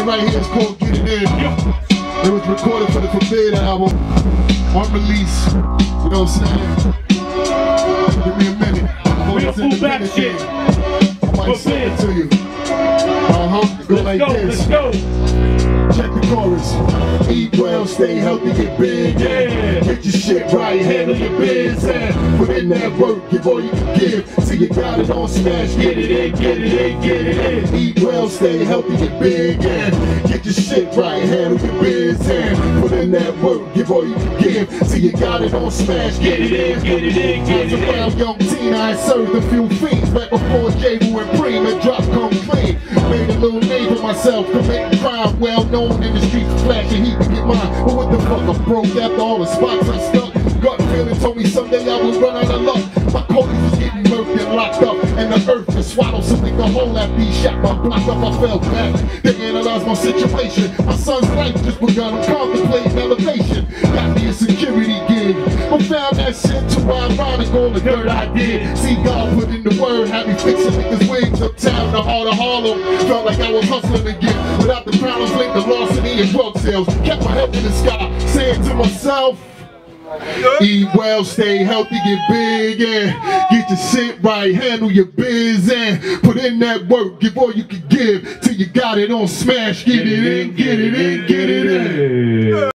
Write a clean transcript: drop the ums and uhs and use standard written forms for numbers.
joint right here is called Get It In. It was recorded for the Forbid album, Unreleased. You know what I'm saying? Give me a minute. Real full back shit. I might sing it to you. Go like this. Let's go. Check the chorus. Eat well, stay healthy, get big. Yeah. Get your shit right, handle your biz. And put in that work, give all you can give. Till you got it on smash, get it in, get it in, get it in. Eat well, stay healthy, get big. Yeah. Get your shit right, handle your biz. And put in that work, give all you can give. Till you got it on smash, get it in, get it in, get it in. Around young teen, I served a few fiends back before J.Wu and Preem and drop come clean. Made a little name for myself, committing crime, well known in the streets, flashing heat to get mine. But what the fuck, I broke after all the spots I stuck. Gut feeling told me someday I would run out of luck. My coaties was getting murked and locked up, and the earth just swallowed something the whole after he shot my block up. I fell back to analyze my situation. My son's life just begun, I'm contemplating elevation. Got me a security gig, I found that shit too ironic, all the dirt I did. See God put in the word, had me fixing niggas' wigs uptown, the heart of Harlem. Felt like I was hustling again, without the problems linked to larceny and drug sales. Kept my head in the sky, saying to myself, eat well, stay healthy, get big, and get your shit right, handle your biz, and put in that work, give all you can give, till you got it on smash, get it in, get it in, get it in.